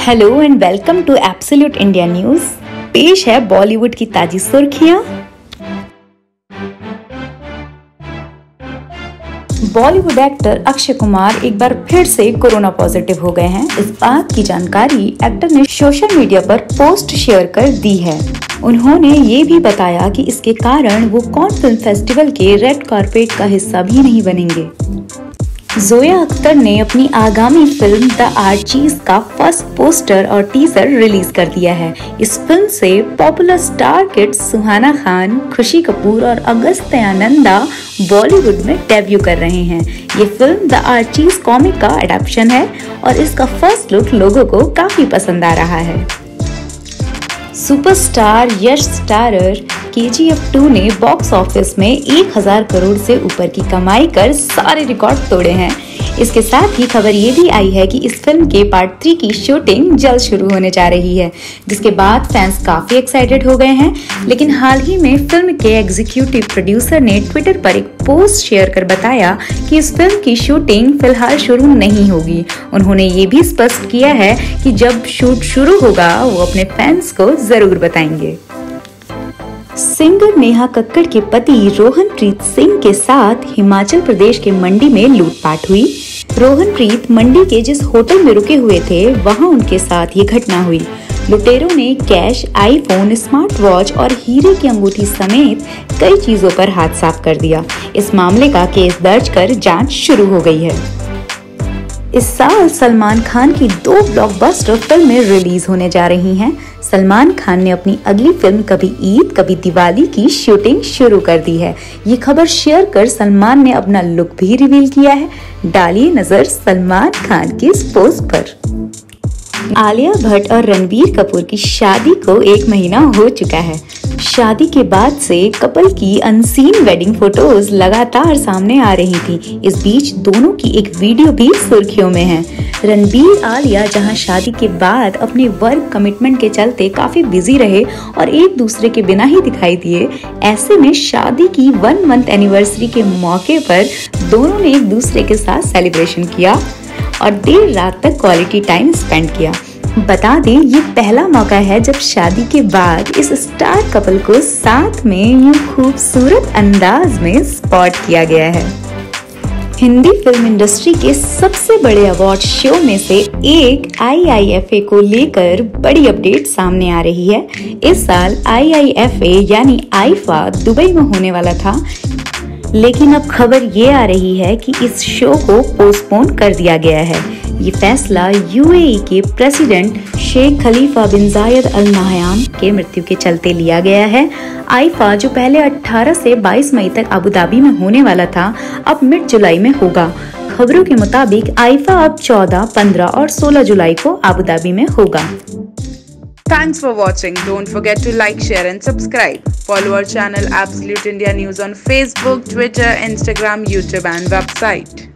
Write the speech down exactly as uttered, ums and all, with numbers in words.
Hello and welcome to absolute India news. पेश है बॉलीवुड की ताजी सुर्खियां। बॉलीवुड एक्टर अक्षय कुमार एक बार फिर से कोरोना पॉजिटिव हो गए हैं। इस बात की जानकारी एक्टर ने सोशल मीडिया पर पोस्ट शेयर कर दी है। उन्होंने ये भी बताया कि इसके कारण वो कॉन फिल्म फेस्टिवल के रेड कार्पेट का हिस्सा भी नहीं बनेंगे। जोया अख्तर ने अपनी आगामी फिल्म द आर्चीज का फर्स्ट पोस्टर और टीजर रिलीज कर दिया है। इस फिल्म से popular star kids Suhana Khan, Khushi Kapoor और अगस्त्य नंदा बॉलीवुड में डेब्यू कर रहे हैं। ये फिल्म द आर्चीज कॉमिक का एडेप्शन है और इसका फर्स्ट लुक लोगों को काफी पसंद आ रहा है। Superstar Yash starrer K G F two ने बॉक्स ऑफिस में एक हज़ार करोड़ से ऊपर की कमाई कर सारे रिकॉर्ड तोड़े हैं। इसके साथ ही खबर ये भी आई है कि इस फिल्म के पार्ट थ्री की शूटिंग जल्द शुरू होने जा रही है, जिसके बाद फैंस काफी एक्साइटेड हो गए हैं। लेकिन हाल ही में फिल्म के एग्जीक्यूटिव प्रोड्यूसर ने ट्विटर पर एक पोस्ट शेयर कर बताया कि इस फिल्म की शूटिंग फिलहाल शुरू नहीं होगी। उन्होंने ये भी स्पष्ट किया है कि जब शूट शुरू होगा वो अपने फैंस को जरूर बताएंगे। सिंगर नेहा कक्कड़ के पति रोहनप्रीत सिंह के साथ हिमाचल प्रदेश के मंडी में लूटपाट हुई। रोहनप्रीत मंडी के जिस होटल में रुके हुए थे वहां उनके साथ ये घटना हुई। लुटेरों ने कैश, आईफोन, स्मार्ट वॉच और हीरे की अंगूठी समेत कई चीजों पर हाथ साफ कर दिया। इस मामले का केस दर्ज कर जांच शुरू हो गई है। इस साल सलमान खान की दो ब्लॉकबस्टर फिल्में रिलीज होने जा रही हैं। सलमान खान ने अपनी अगली फिल्म कभी ईद कभी दिवाली की शूटिंग शुरू कर दी है। ये खबर शेयर कर सलमान ने अपना लुक भी रिवील किया है। डालिए नजर सलमान खान की इस पोस्ट पर। आलिया भट्ट और रणबीर कपूर की शादी को एक महीना हो चुका है। शादी के बाद से कपल की अनसीन वेडिंग फोटोज लगातार सामने आ रही थी। इस बीच दोनों की एक वीडियो भी सुर्खियों में है। रणबीर आलिया जहां शादी के बाद अपने वर्क कमिटमेंट के चलते काफी बिजी रहे और एक दूसरे के बिना ही दिखाई दिए, ऐसे में शादी की वन मंथ एनिवर्सरी के मौके पर दोनों ने एक दूसरे के साथ सेलिब्रेशन किया और देर रात तक क्वालिटी टाइम स्पेंड किया। बता दें ये पहला मौका है जब शादी के बाद इस स्टार कपल को साथ में यूं खूबसूरत अंदाज में स्पॉट किया गया है। हिंदी फिल्म इंडस्ट्री के सबसे बड़े अवार्ड शो में से एक आई आई एफ ए को लेकर बड़ी अपडेट सामने आ रही है। इस साल आई आई एफ ए यानी आईफा दुबई में होने वाला था, लेकिन अब खबर ये आ रही है कि इस शो को पोस्टपोन कर दिया गया है। ये फैसला यू ए ई के प्रेसिडेंट शेख खलीफा बिन जायद अल नाहयान के मृत्यु के चलते लिया गया है। आईफा जो पहले अठारह से बाईस मई तक अबू धाबी में होने वाला था, अब मिड जुलाई में होगा। खबरों के मुताबिक आईफा अब चौदह, पंद्रह और सोलह जुलाई को अबू धाबी में होगा। Thanks for watching. Don't forget to like, share and subscribe. Follow our channel Absolute India News on Facebook, Twitter, Instagram, YouTube and website.